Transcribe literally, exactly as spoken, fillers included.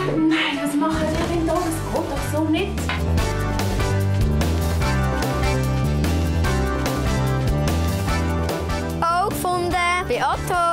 Nein, was machen wir denn da? Das geht doch so nicht. Auch gefunden bei Otto.